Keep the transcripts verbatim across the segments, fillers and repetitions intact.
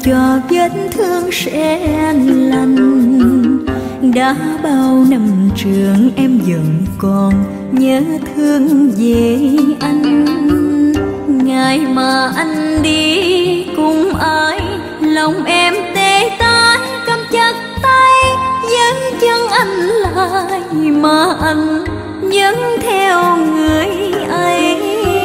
cho vết thương sẽ lành. Đã bao năm trường em vẫn còn nhớ thương về anh. Ngày mà anh đi cùng ai, lòng em tê tái cầm chặt tay. Vẫn chân anh lại mà anh vẫn theo người ấy.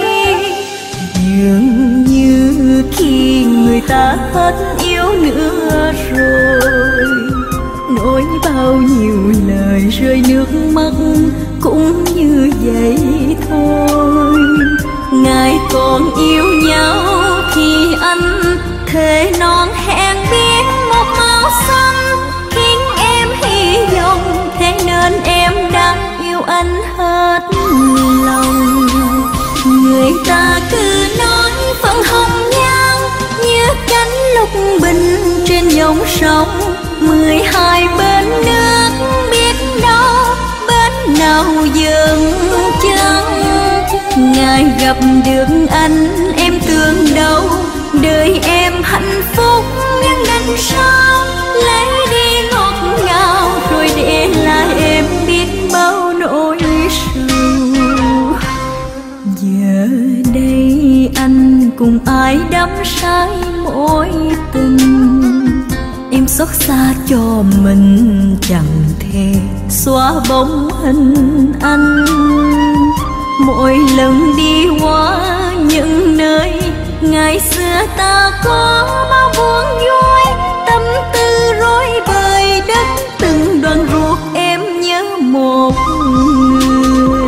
Dường như khi người ta hết yêu nữa rồi, nói bao nhiêu lời rơi nước mắt cũng như vậy thôi. Ngày còn yêu nhau thì anh thề non hẹn biết một màu xanh, khiến em hy vọng, thế nên em đã yêu anh hết lòng. Người ta cứ nói phận hồng nhan như cánh lục bình trên dòng sông. Mười hai bên nước biết đâu bên nào dừng chân. Ngày gặp được anh em tưởng đâu đời em hạnh phúc, nhưng đành sao lấy đi ngọt ngào rồi để lại em biết bao nỗi sầu. Giờ đây anh cùng ai đắm say mối tình, em xót xa cho mình chẳng thể xóa bóng hình anh. Mỗi lần đi qua những nơi ngày xưa ta có bao buồn vui, tâm tư rối bời đất từng đoàn ruột em nhớ một người.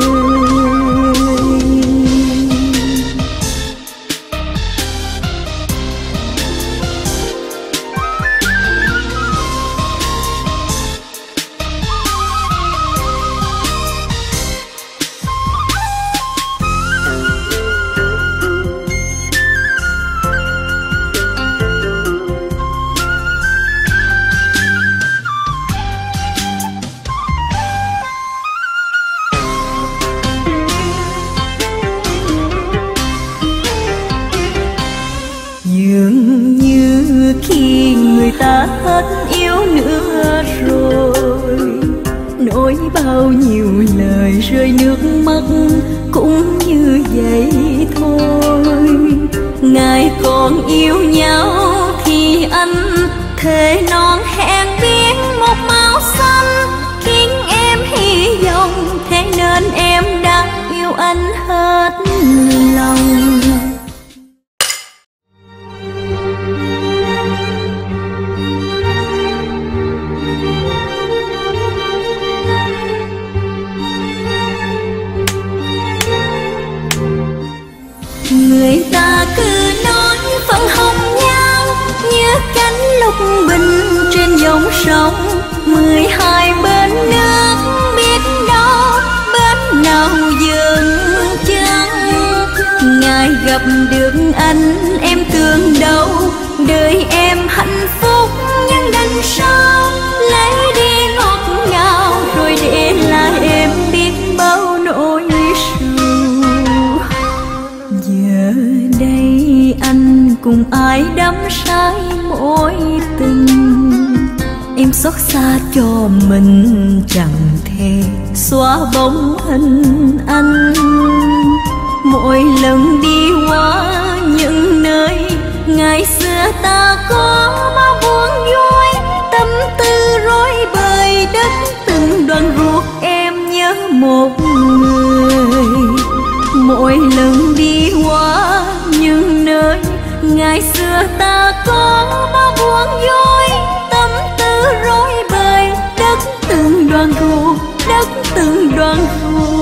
Dường như khi người ta hết yêu nữa rồi, nói bao nhiêu lời rơi nước mắt cũng như vậy thôi. Ngày còn yêu nhau thì anh thề non hẹn biết một màu xanh, khiến em hy vọng, thế nên em đã yêu anh hết lòng. Người ta cứ nói phận hồng nhan như cánh lục bình trên dòng sông. Mười hai bên nước biết đâu bên nào dừng chân. Ngày gặp được anh em tưởng đâu đời em hạnh phúc, nhưng đành sao lấy đi ngọt ngào rồi để lại em biết bao nỗi sầu. Giờ đây anh cùng ai đắm say mối tình, em xót xa cho mình chẳng thể xóa bóng hình anh. Mỗi lần đi qua những nơi ngày xưa ta có bao buồn vui, tâm tư rối bời đất từng đoàn ruột em nhớ một người. Mỗi lần đi qua những nơi ngày xưa ta có bao buồn vui, tâm tư rối bời đất từng đoàn ruột, đất từng đoàn ruột.